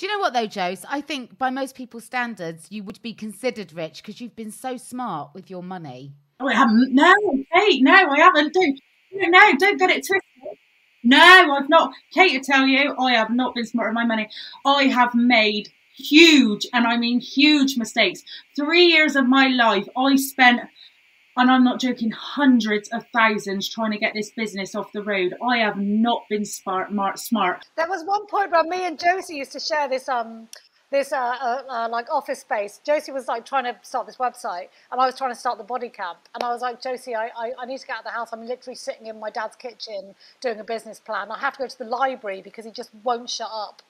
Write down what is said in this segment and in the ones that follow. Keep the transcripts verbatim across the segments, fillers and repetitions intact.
Do you know what though, Jose? I think by most people's standards, you would be considered rich because you've been so smart with your money. Oh, I haven't. No, Kate, no, I haven't. Don't, no, don't get it twisted. No, I've not. Kate, to tell you, I have not been smart with my money. I have made huge, and I mean huge mistakes. Three years of my life, I spent, and I'm not joking, hundreds of thousands trying to get this business off the road. I have not been smart, smart, smart. There was one point where me and Josie used to share this um this uh, uh, uh like office space. Josie was like trying to start this website, and I was trying to start the body camp. And I was like, Josie, I, I, I need to get out of the house. I'm literally sitting in my dad's kitchen doing a business plan. I have to go to the library because he just won't shut up.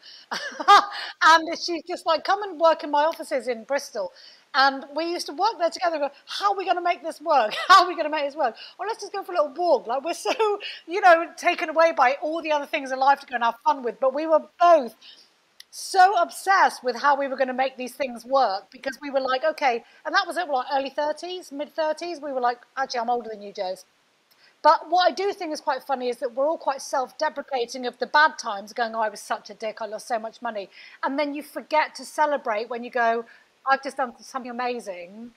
And she's just like, come and work in my offices in Bristol. And we used to work there together and go, how are we going to make this work? How are we going to make this work? Well, let's just go for a little walk. Like, we're so, you know, taken away by all the other things in life to go and have fun with. But we were both so obsessed with how we were going to make these things work, because we were like, okay, and that was it, like early thirties, mid thirties. We were like, actually, I'm older than you, Jose. But what I do think is quite funny is that we're all quite self-deprecating of the bad times, going, oh, I was such a dick, I lost so much money. And then you forget to celebrate when you go, I've just done something amazing.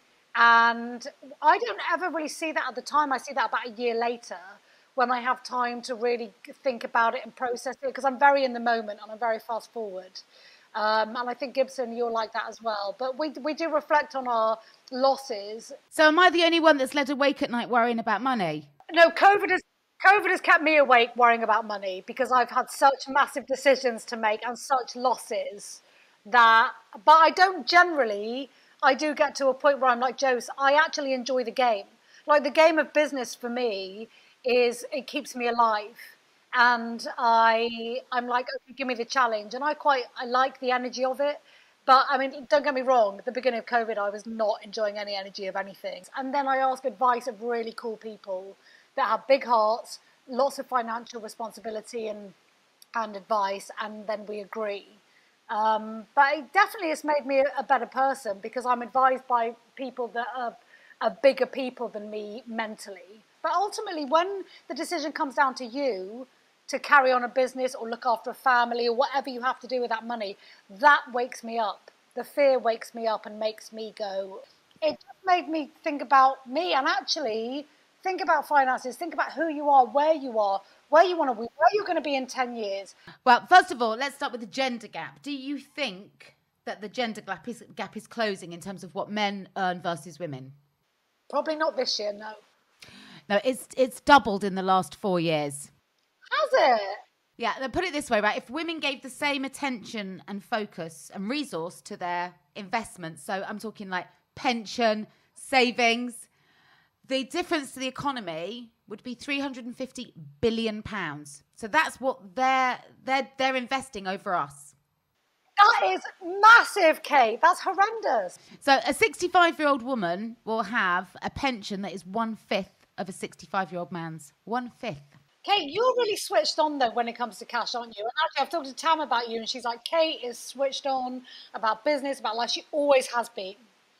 And I don't ever really see that at the time. I see that about a year later when I have time to really think about it and process it, because I'm very in the moment and I'm very fast forward. Um, and I think, Gibson, you're like that as well. But we we do reflect on our losses. So am I the only one that's led awake at night worrying about money? No, COVID has, COVID has kept me awake worrying about money, because I've had such massive decisions to make and such losses. That, but I don't generally, I do get to a point where I'm like, Jose, I actually enjoy the game. Like, the game of business for me is, it keeps me alive. And I, I'm like, okay, give me the challenge. And I quite, I like the energy of it. But I mean, don't get me wrong, at the beginning of COVID, I was not enjoying any energy of anything. And then I ask advice of really cool people that have big hearts, lots of financial responsibility and, and advice, and then we agree. Um, but it definitely has made me a better person, because I'm advised by people that are, are bigger people than me mentally. But ultimately, when the decision comes down to you to carry on a business or look after a family or whatever you have to do with that money, that wakes me up. The fear wakes me up and makes me go. It just made me think about me, and actually think about finances, think about who you are, where you are, where you want to be, where you're going to be in ten years. Well, first of all, let's start with the gender gap. Do you think that the gender gap is, gap is closing in terms of what men earn versus women? Probably not this year, no. No, it's it's doubled in the last four years. Has it? Yeah, put it this way, right? If women gave the same attention and focus and resource to their investments, so I'm talking like pension, savings, the difference to the economy would be three hundred fifty billion pounds. So that's what they're they're they're investing over us. That is massive, Kate. That's horrendous. So a sixty-five-year-old woman will have a pension that is one-fifth of a sixty-five-year-old man's. One-fifth. Kate, you're really switched on, though, when it comes to cash, aren't you? And actually, I've talked to Tam about you, and she's like, Kate is switched on about business, about life. She always has been.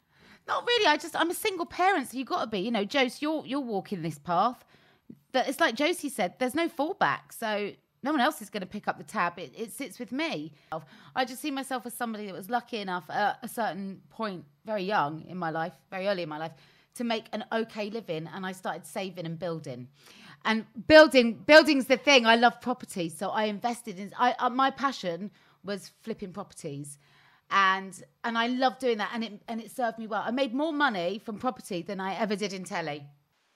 Not really. I just, I'm a single parent, so you've got to be. You know, Jose, you're, you're walking this path. That it's like Josie said, there's no fallback. So no one else is going to pick up the tab. It, it sits with me. I just see myself as somebody that was lucky enough at a certain point, very young in my life, very early in my life, to make an okay living. And I started saving and building. And building, building's the thing. I love property. So I invested in, I, uh, my passion was flipping properties. And and I love doing that, and it and it served me well. I made more money from property than I ever did in telly.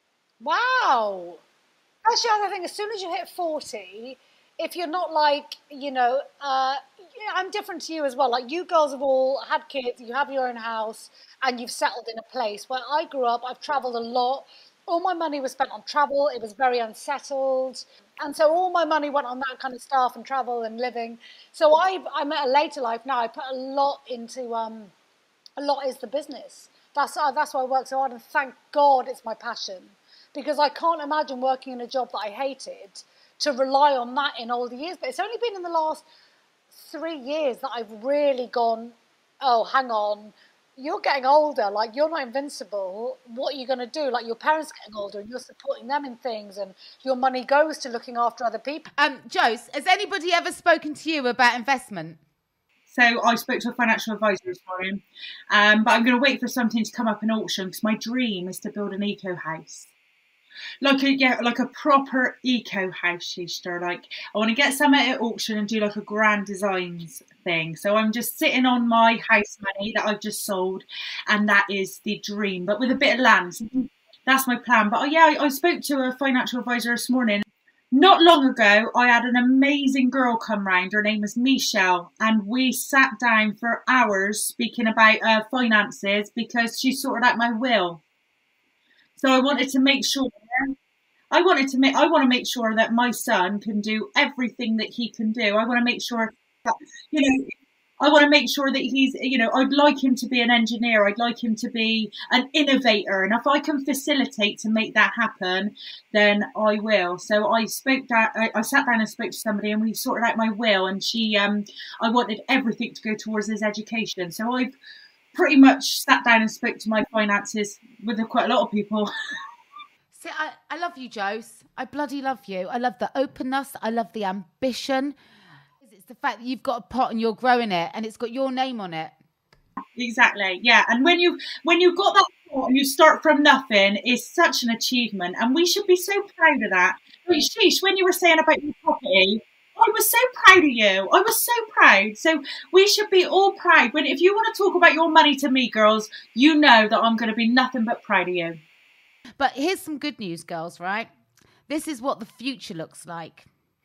Wow. That's the other thing. As soon as you hit forty, if you're not like, you know, uh, yeah, I'm different to you as well. Like, you girls have all had kids, you have your own house, and you've settled in a place. Where I grew up, I've travelled a lot. All my money was spent on travel. It was very unsettled. And so all my money went on that kind of stuff and travel and living. So I, I'm at a later life now. I put a lot into, um, a lot is the business. That's, uh, that's why I work so hard. And thank God it's my passion. Because I can't imagine working in a job that I hated to rely on that in all the years. But it's only been in the last three years that I've really gone, oh, hang on. You're getting older, like, you're not invincible. What are you going to do? Like, your parents are getting older and you're supporting them in things, and your money goes to looking after other people. Um, Jose, has anybody ever spoken to you about investment? So I spoke to a financial advisor this morning, um, but I'm going to wait for something to come up in auction because my dream is to build an eco house. Like a yeah, like a proper eco house, sister. Like I want to get some at auction and do like a grand designs thing. So I'm just sitting on my house money that I've just sold, and that is the dream. But with a bit of land, so that's my plan. But oh, yeah, I, I spoke to a financial advisor this morning. Not long ago, I had an amazing girl come round. Her name was Michelle, and we sat down for hours speaking about uh, finances because she sorted out my will. So I wanted to make sure. I wanted to make. I want to make sure that my son can do everything that he can do. I want to make sure that, you know, I want to make sure that he's, you know, I'd like him to be an engineer. I'd like him to be an innovator. And if I can facilitate to make that happen, then I will. So I spoke that, I, I sat down and spoke to somebody and we sorted out my will. And she, um, I wanted everything to go towards his education. So I've pretty much sat down and spoke to my finances with quite a lot of people. See, I, I love you, Jose. I bloody love you. I love the openness. I love the ambition. It's the fact that you've got a pot and you're growing it and it's got your name on it. Exactly, yeah. And when you when you've got that pot and you start from nothing, it's such an achievement. And we should be so proud of that. I mean, sheesh, when you were saying about your property, I was so proud of you. I was so proud. So we should be all proud. When if you want to talk about your money to me, girls, you know that I'm going to be nothing but proud of you. But here's some good news, girls, right? This is what the future looks like.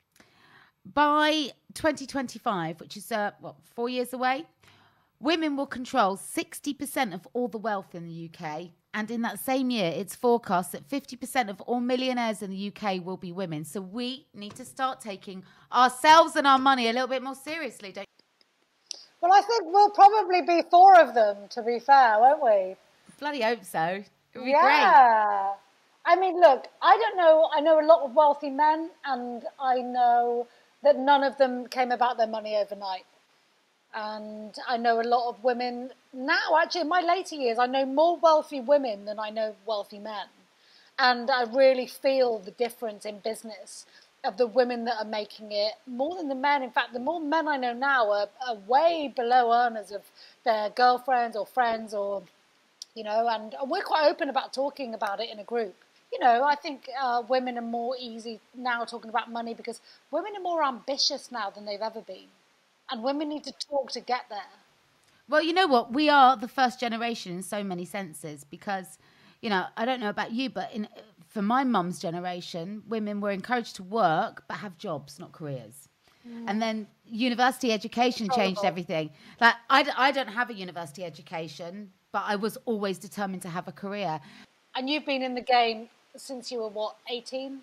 By twenty twenty-five, which is, uh, what, four years away, women will control sixty percent of all the wealth in the U K. And in that same year, it's forecast that fifty percent of all millionaires in the U K will be women. So we need to start taking ourselves and our money a little bit more seriously, don't you? Well, I think we'll probably be four of them, to be fair, won't we? Bloody hope so. It would be yeah. great. I mean, look, I don't know. I know a lot of wealthy men, and I know that none of them came about their money overnight. And I know a lot of women now, actually, in my later years, I know more wealthy women than I know wealthy men. And I really feel the difference in business of the women that are making it more than the men. In fact, the more men I know now are, are way below earners of their girlfriends or friends or... You know, and we're quite open about talking about it in a group. You know, I think uh, women are more easy now talking about money because women are more ambitious now than they've ever been. And women need to talk to get there. Well, you know what? We are the first generation in so many senses because, you know, I don't know about you, but in, for my mum's generation, women were encouraged to work but have jobs, not careers. Mm. And then university education changed oh, everything. Like, I, I don't have a university education, but I was always determined to have a career. And you've been in the game since you were, what, eighteen?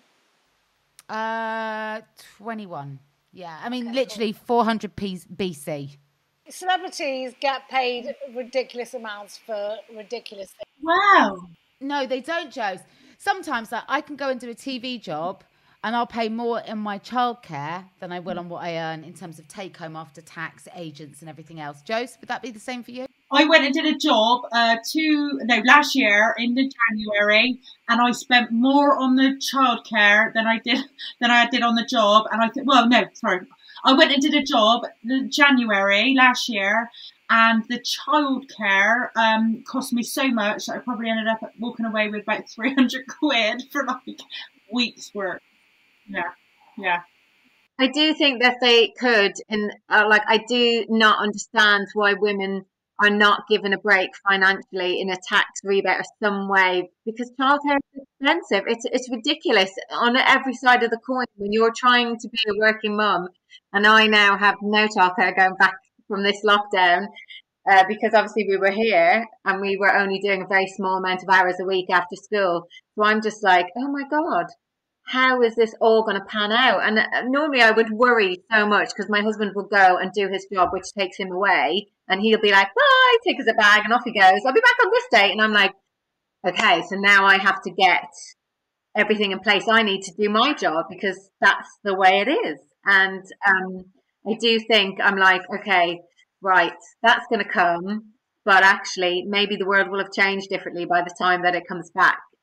Uh, twenty-one. Yeah, I mean, okay, literally cool. four hundred B C. Celebrities get paid ridiculous amounts for ridiculous things. Wow. No, they don't, Jose. Sometimes like, I can go and do a T V job and I'll pay more in my childcare than I will on what I earn in terms of take home after tax, agents and everything else. Jose, would that be the same for you? I went and did a job uh, two, no, last year in the January, and I spent more on the childcare than I did than I did on the job. And I th- well, no, sorry, I went and did a job in January last year, and the childcare um, cost me so much that I probably ended up walking away with about three hundred quid for like a week's work. Yeah, yeah. I do think that they could, and uh, like I do not understand why women are not given a break financially in a tax rebate or some way, because childcare is expensive. It's it's ridiculous on every side of the coin when you're trying to be a working mum. And I now have no childcare going back from this lockdown uh, because obviously we were here and we were only doing a very small amount of hours a week after school. So I'm just like, oh my God, how is this all going to pan out? And normally I would worry so much because my husband will go and do his job, which takes him away. And he'll be like, bye, take us a bag, and off he goes. I'll be back on this date. And I'm like, okay, so now I have to get everything in place I need to do my job because that's the way it is. And um, I do think I'm like, okay, right, that's going to come. But actually, maybe the world will have changed differently by the time that it comes back.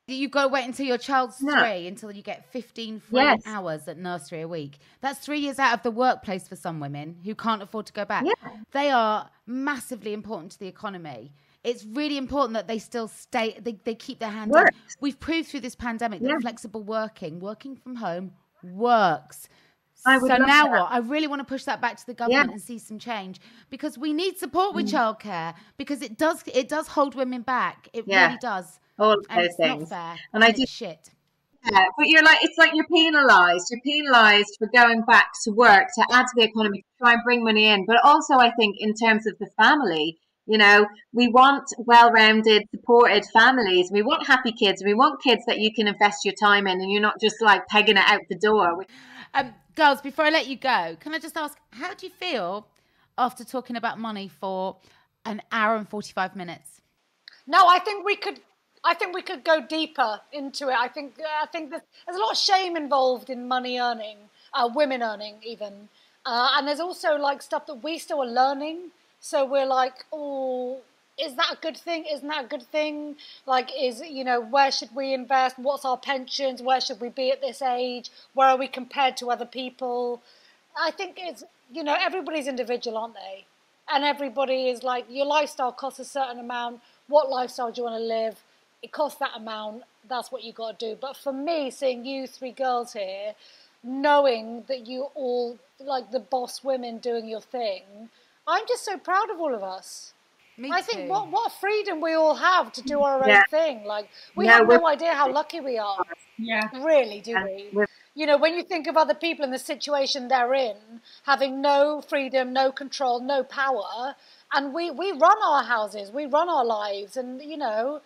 You got to wait until your child's No. three, until you get fifteen free Yes. hours at nursery a week. That's three years out of the workplace for some women who can't afford to go back. Yeah. They are massively important to the economy. It's really important that they still stay, they, they keep their hand in. Works. We've proved through this pandemic that Yeah. flexible working, working from home, works. I would So love now that. what? I really want to push that back to the government and see some change, because we need support with childcare, because it does it does hold women back. It Yeah. really does. All of And those it's things. not fair. And I it's do- shit. Yeah, but you're like, it's like you're penalised. You're penalised for going back to work to add to the economy, to try and bring money in. But also, I think in terms of the family, you know, we want well-rounded, supported families. We want happy kids. We want kids that you can invest your time in, and you're not just like pegging it out the door. Um, girls, before I let you go, can I just ask, how do you feel after talking about money for an hour and forty-five minutes? No, I think we could. I think we could go deeper into it. I think. I think that there's a lot of shame involved in money earning, uh, women earning even, uh, and there's also like stuff that we still are learning. So we're like, oh, is that a good thing? Isn't that a good thing? Like, is, you know, where should we invest? What's our pensions? Where should we be at this age? Where are we compared to other people? I think it's, you know, everybody's individual, aren't they? And everybody is like, your lifestyle costs a certain amount. What lifestyle do you want to live? It costs that amount. That's what you got to do. But for me, seeing you three girls here, knowing that you all, like the boss women doing your thing, I'm just so proud of all of us. Me I too. think what what freedom we all have to do our own Yeah. thing. Like, we No, have we're- no idea how lucky we are. Yeah. Really, do we? We're- You know, when you think of other people in the situation they're in, having no freedom, no control, no power, and we, we run our houses, we run our lives, and, you know,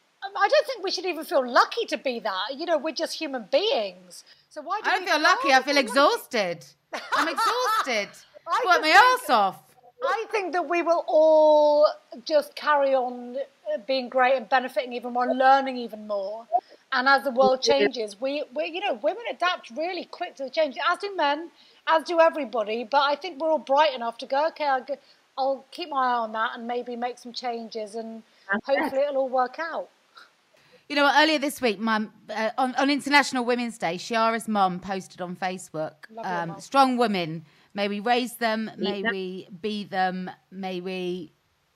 I don't think we should even feel lucky to be that. You know, we're just human beings. So why do I don't we feel lucky. oh, I feel lucky? exhausted. I'm exhausted. I Work just my think- ass off. I think that we will all just carry on being great and benefiting even more and learning even more. And as the world changes, we, we, you know, women adapt really quick to the change, as do men, as do everybody. But I think we're all bright enough to go, okay, I'll, go, I'll keep my eye on that and maybe make some changes, and hopefully it'll all work out. You know, earlier this week, mum, uh, on, on International Women's Day, Shiara's mum posted on Facebook, Love your um, mum. strong women, may we raise them, Meet may them. we be them, may we,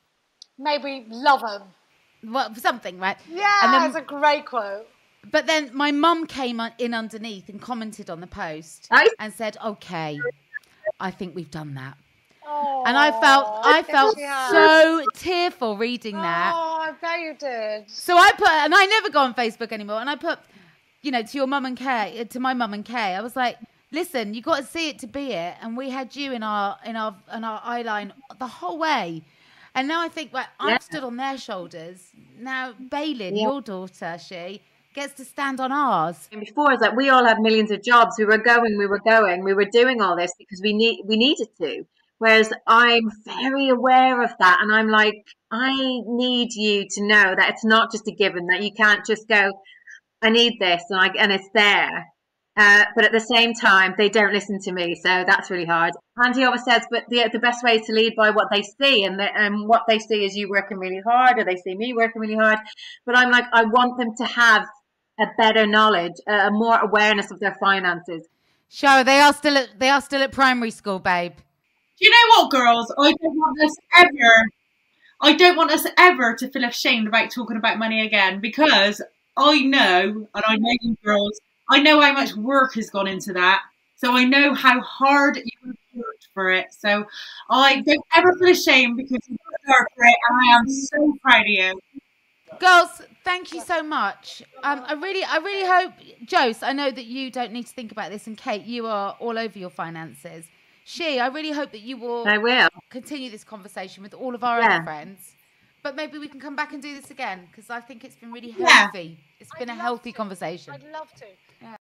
Maybe love them. well, something, right? Yeah, And then- it's a great quote. But then my mum came on- in underneath and commented on the post I- and said, okay, I think we've done that. Oh, And I felt, I felt she has. so tearful reading that. Oh, I bet you did. So I put, and I never go on Facebook anymore. And I put, you know, to your mum and Kay, to my mum and Kay, I was like, listen, you got to see it to be it. And we had you in our, in our, in our eye line the whole way. And now I think, well, Yeah. I've stood on their shoulders. Now, Bailyn, Yeah. your daughter, she gets to stand on ours. And before, it's like we all had millions of jobs. We were going, we were going, we were doing all this because we need, we needed to. Whereas I'm very aware of that, and I'm like, I need you to know that it's not just a given, that you can't just go, I need this, and I, and it's there. Uh, but at the same time, they don't listen to me, so that's really hard. Andy always says, but the the best way is to lead by what they see, and the, and what they see is you working really hard, or they see me working really hard. But I'm like, I want them to have a better knowledge, a more awareness of their finances. Show they are still at, they are still at primary school, babe. Do you know what, girls? I don't want us ever, I don't want us ever to feel ashamed about talking about money again, because I know, and I know you girls, I know how much work has gone into that. So I know how hard you have worked for it. So I don't ever feel ashamed, because you worked hard for it, and I am so proud of you. Girls, thank you so much. Um, I really, I really hope, Jose, I know that you don't need to think about this, and Kate, you are all over your finances. She, I really hope that you will I will. continue this conversation with all of our Yeah. other friends. But maybe we can come back and do this again, because I think it's been really Yeah. healthy. It's been I'd a love healthy to. conversation. I'd love to.